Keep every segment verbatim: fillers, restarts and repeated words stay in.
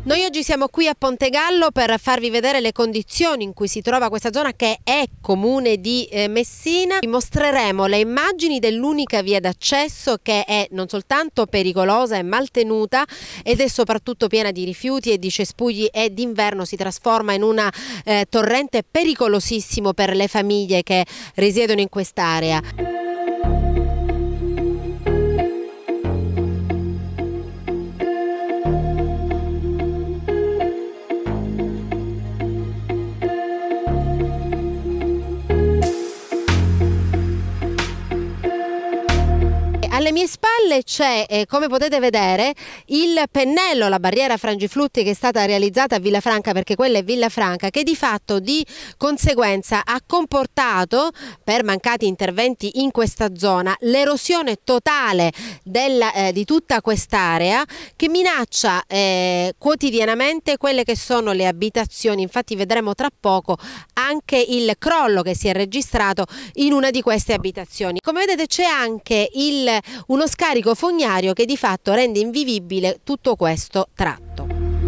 Noi oggi siamo qui a Pontegallo per farvi vedere le condizioni in cui si trova questa zona, che è comune di eh, Messina. Vi mostreremo le immagini dell'unica via d'accesso, che è non soltanto pericolosa e maltenuta ed è soprattutto piena di rifiuti e di cespugli, e d'inverno si trasforma in una eh, torrente pericolosissimo per le famiglie che risiedono in quest'area. Alle mie spalle c'è, eh, come potete vedere, il pennello, la barriera frangiflutti che è stata realizzata a Villafranca, perché quella è Villafranca, che di fatto di conseguenza ha comportato, per mancati interventi in questa zona, l'erosione totale della, eh, di tutta quest'area, che minaccia eh, quotidianamente quelle che sono le abitazioni. Infatti vedremo tra poco anche il crollo che si è registrato in una di queste abitazioni. Come vedete c'è anche il uno scarico fognario che di fatto rende invivibile tutto questo tratto.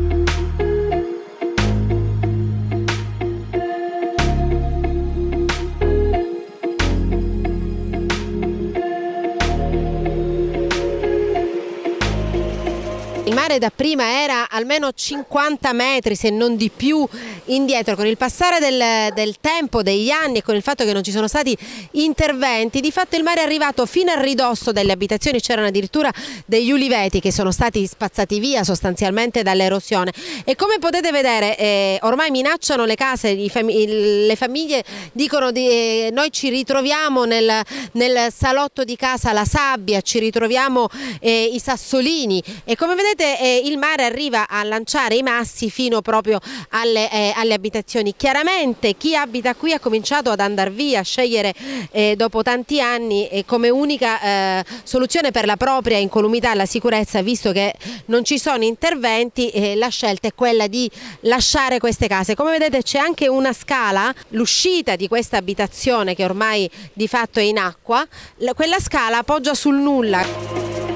Il mare dapprima era almeno cinquanta metri, se non di più, indietro. Con il passare del, del tempo, degli anni, e con il fatto che non ci sono stati interventi, di fatto il mare è arrivato fino al ridosso delle abitazioni. C'erano addirittura degli uliveti che sono stati spazzati via sostanzialmente dall'erosione, e come potete vedere eh, ormai minacciano le case. I fam le famiglie dicono di, eh, noi ci ritroviamo nel, nel salotto di casa la sabbia, ci ritroviamo eh, i sassolini, e come vedete eh, il mare arriva a lanciare i massi fino proprio alle, eh, alle abitazioni. Chiaramente chi abita qui ha cominciato ad andare via, a scegliere eh, dopo tanti anni eh, come unica eh, soluzione per la propria incolumità e la sicurezza, visto che non ci sono interventi, eh, la scelta è quella di lasciare queste case. Come vedete c'è anche una scala, l'uscita di questa abitazione che ormai di fatto è in acqua, quella scala poggia sul nulla.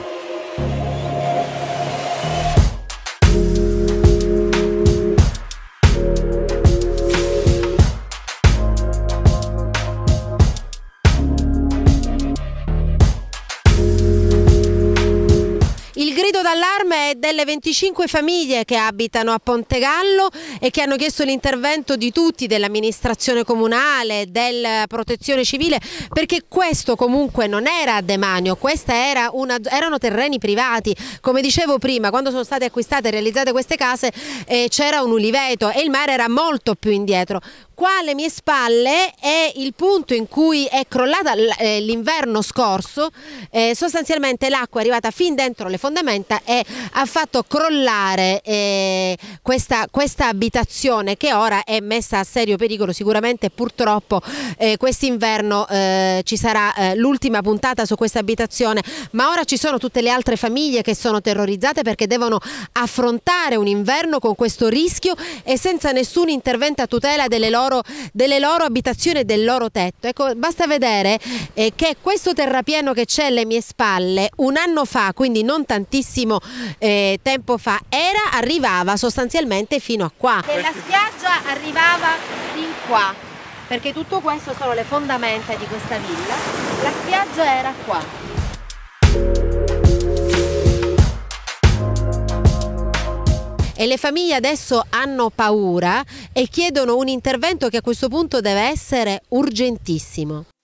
Il grido d'allarme è delle venticinque famiglie che abitano a Pontegallo e che hanno chiesto l'intervento di tutti, dell'amministrazione comunale, della protezione civile, perché questo comunque non era demanio, questa era una, erano terreni privati. Come dicevo prima, quando sono state acquistate e realizzate queste case eh, c'era un uliveto e il mare era molto più indietro. Qua alle mie spalle è il punto in cui è crollata l'inverno scorso, eh, sostanzialmente l'acqua è arrivata fin dentro le fondamenta e ha fatto crollare eh, questa, questa abitazione, che ora è messa a serio pericolo. Sicuramente purtroppo eh, quest'inverno eh, ci sarà eh, l'ultima puntata su questa abitazione, ma ora ci sono tutte le altre famiglie che sono terrorizzate perché devono affrontare un inverno con questo rischio e senza nessun intervento a tutela delle loro delle loro abitazioni e del loro tetto. Ecco, basta vedere eh, che questo terrapieno che c'è alle mie spalle un anno fa, quindi non tantissimo eh, tempo fa, era arrivava sostanzialmente fino a qua. E la spiaggia arrivava fin qua, perché tutto questo sono le fondamenta di questa villa. La spiaggia era qua. E le famiglie adesso hanno paura e chiedono un intervento che a questo punto deve essere urgentissimo.